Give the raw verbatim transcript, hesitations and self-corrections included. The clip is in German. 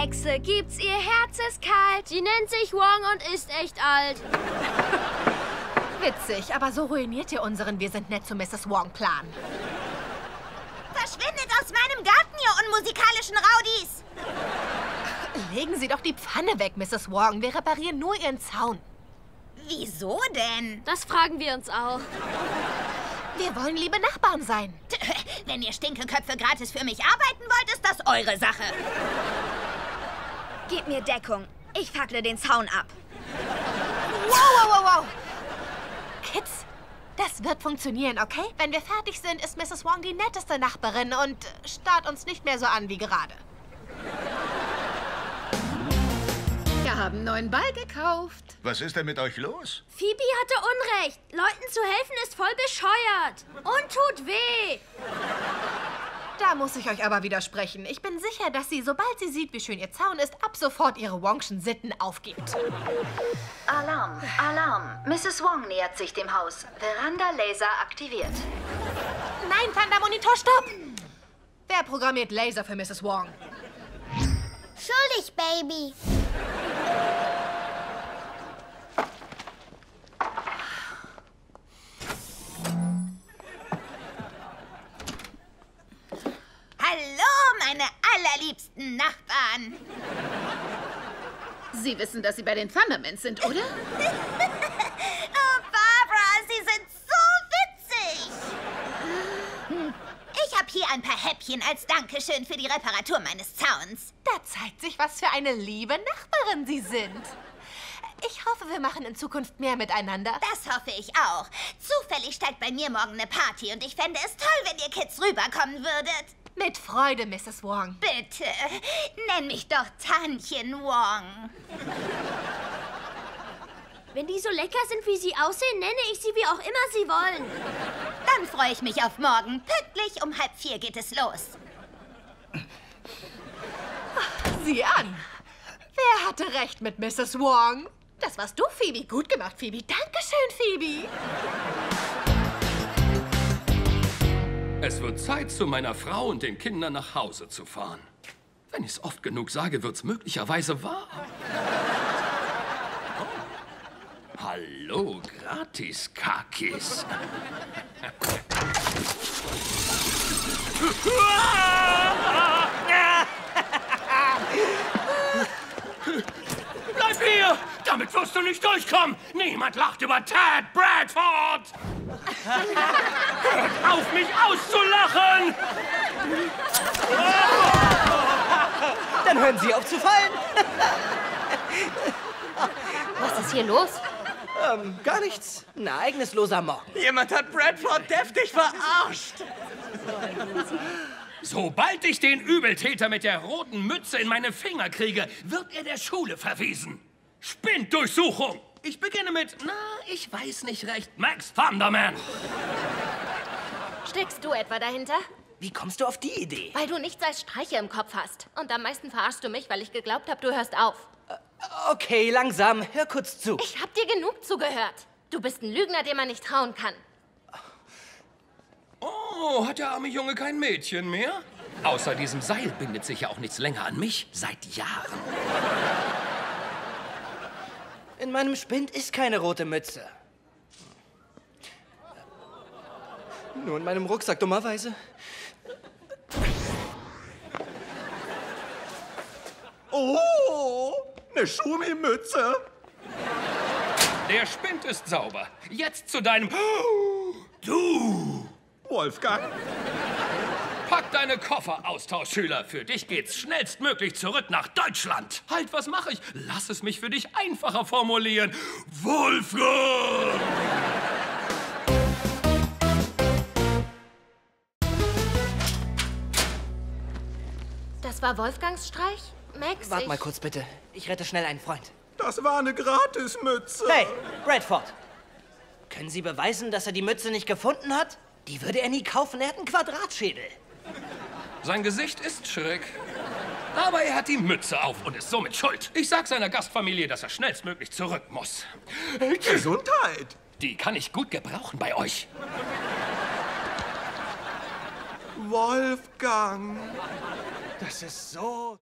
Hexe gibt's, ihr Herz ist kalt. Sie nennt sich Wong und ist echt alt. Witzig, aber so ruiniert ihr unseren Wir sind nett zu Misses Wong-Plan. Verschwindet aus meinem Garten, ihr unmusikalischen Raudis! Legen Sie doch die Pfanne weg, Misses Wong. Wir reparieren nur Ihren Zaun. Wieso denn? Das fragen wir uns auch. Wir wollen liebe Nachbarn sein. Wenn ihr Stinkeköpfe gratis für mich arbeiten wollt, ist das eure Sache. Gib mir Deckung. Ich fackle den Zaun ab. Wow, wow, wow, wow. Kids, das wird funktionieren, okay? Wenn wir fertig sind, ist Misses Wong die netteste Nachbarin und starrt uns nicht mehr so an wie gerade. Wir haben einen neuen Ball gekauft. Was ist denn mit euch los? Phoebe hatte Unrecht. Leuten zu helfen ist voll bescheuert. Und tut weh. Da muss ich euch aber widersprechen. Ich bin sicher, dass sie, sobald sie sieht, wie schön ihr Zaun ist, ab sofort ihre Wongschen Sitten aufgibt. Alarm, Alarm. Misses Wong nähert sich dem Haus. Veranda-Laser aktiviert. Nein, Thundermonitor, stopp! Wer programmiert Laser für Misses Wong? Schuldig, Baby. Hallo, meine allerliebsten Nachbarn. Sie wissen, dass Sie bei den Thundermans sind, oder? Oh, Barbara, Sie sind so witzig. Ich habe hier ein paar Häppchen als Dankeschön für die Reparatur meines Zauns. Da zeigt sich, was für eine liebe Nachbarin Sie sind. Ich hoffe, wir machen in Zukunft mehr miteinander. Das hoffe ich auch. Zufällig steigt bei mir morgen eine Party und ich fände es toll, wenn ihr Kids rüberkommen würdet. Mit Freude, Misses Wong. Bitte, nenn mich doch Tantchen Wong. Wenn die so lecker sind, wie sie aussehen, nenne ich sie, wie auch immer sie wollen. Dann freue ich mich auf morgen. Pünktlich um halb vier geht es los. Sieh an. Wer hatte recht mit Misses Wong? Das warst du, Phoebe. Gut gemacht, Phoebe. Dankeschön, Phoebe. Es wird Zeit, zu meiner Frau und den Kindern nach Hause zu fahren. Wenn ich es oft genug sage, wird's möglicherweise wahr. Oh. Hallo, Gratis-Kakis. Bleib hier! Damit wirst du nicht durchkommen! Niemand lacht über Ted Bradford! Hört auf, mich auszulachen! Dann hören Sie auf zu fallen. Was ist hier los? Ähm, gar nichts. Ein ereignisloser Morgen. Jemand hat Bradford deftig verarscht. Sobald ich den Übeltäter mit der roten Mütze in meine Finger kriege, wird er der Schule verwiesen. Spinddurchsuchung! Ich beginne mit, na, ich weiß nicht recht, Max Thunderman. Steckst du etwa dahinter? Wie kommst du auf die Idee? Weil du nichts als Streiche im Kopf hast. Und am meisten verarschst du mich, weil ich geglaubt habe, du hörst auf. Okay, langsam. Hör kurz zu. Ich hab dir genug zugehört. Du bist ein Lügner, dem man nicht trauen kann. Oh, hat der arme Junge kein Mädchen mehr? Außer diesem Seil bindet sich ja auch nichts länger an mich. Seit Jahren. In meinem Spind ist keine rote Mütze. Nur in meinem Rucksack, dummerweise. Oh, eine Schumi-Mütze. Der Spind ist sauber. Jetzt zu deinem... Du! Wolfgang. Pack deine Koffer, Austauschschüler. Für dich geht's schnellstmöglich zurück nach Deutschland. Halt, was mache ich? Lass es mich für dich einfacher formulieren. Wolfgang! Das war Wolfgangs Streich? Max, Wart ich... mal kurz, bitte. Ich rette schnell einen Freund. Das war eine Gratismütze. Hey, Bradford. Können Sie beweisen, dass er die Mütze nicht gefunden hat? Die würde er nie kaufen. Er hat einen Quadratschädel. Sein Gesicht ist schräg. Aber er hat die Mütze auf und ist somit schuld. Ich sag seiner Gastfamilie, dass er schnellstmöglich zurück muss. Gesundheit. Die kann ich gut gebrauchen bei euch. Wolfgang. Das ist so...